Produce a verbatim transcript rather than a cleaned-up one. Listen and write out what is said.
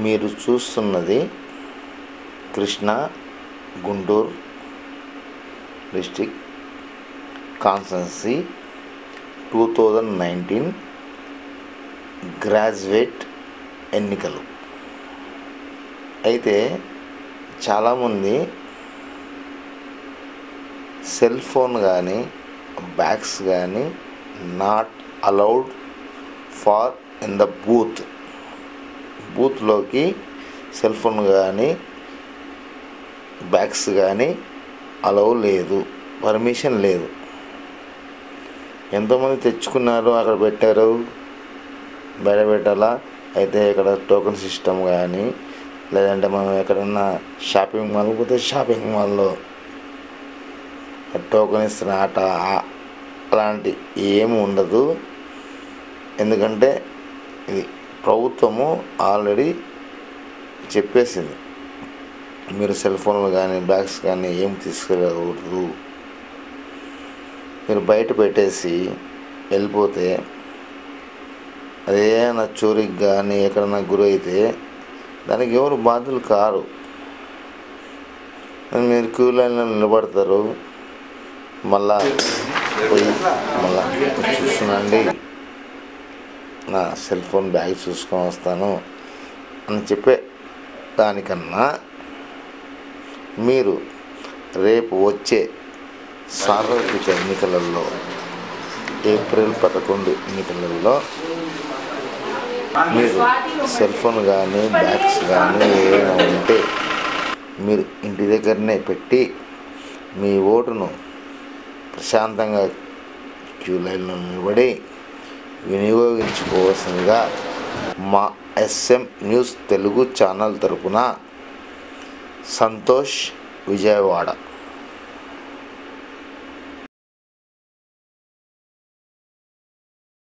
మీరు చూస్తున్నది Krishna Guntur district constituency two thousand nineteen graduate ఎన్నికలు. అయితే చాలామంది సెల్ ఫోన్ కానీ బ్యాగ్స్ కానీ not allowed for in the booth బూత్లోకి సెల్ ఫోన్ కానీ బ్యాగ్స్ కానీ అలౌ లేదు, పర్మిషన్ లేదు. ఎంతోమంది తెచ్చుకున్నారు, అక్కడ పెట్టారు, బయట పెట్టాలా. అయితే ఇక్కడ టోకెన్ సిస్టమ్ కానీ లేదంటే మనం ఎక్కడన్నా షాపింగ్ మాల్ పోతే షాపింగ్ మాల్లో టోకెన్ ఇస్తున్న ఆట అలాంటి ఏమి ఉండదు. ఎందుకంటే ఇది ప్రభుత్వము ఆల్రెడీ చెప్పేసింది, మీరు సెల్ ఫోన్లు కానీ బ్యాగ్స్ కానీ ఏం తీసుకెళ్ళకూడదు. మీరు బయట పెట్టేసి వెళ్ళిపోతే అదేనా చోరీకి కానీ ఎక్కడన్నా గురైతే దానికి ఎవరు బాధ్యులు కారు. మీరు క్యూ లైన్లో నిలబడతారు, మళ్ళా పోయి మళ్ళా చూస్తున్నాండి నా సెల్ ఫోన్ బ్యాగ్ చూసుకొని వస్తాను అని చెప్పే దానికన్నా మీరు రేపు వచ్చే సార్వత్రిక ఎన్నికలలో ఏప్రిల్ పదకొండు ఎన్నికలలో మీరు సెల్ ఫోన్ కానీ బ్యాగ్స్ కానీ ఏమైనా ఉంటే మీరు ఇంటి దగ్గరనే పెట్టి మీ ఓటును ప్రశాంతంగా క్యూ లైన్లో నిలబడి వినియోగించుకోవాల్సిందిగా మా ఎస్ఎం న్యూస్ తెలుగు ఛానల్ తరపున సంతోష్, విజయవాడ.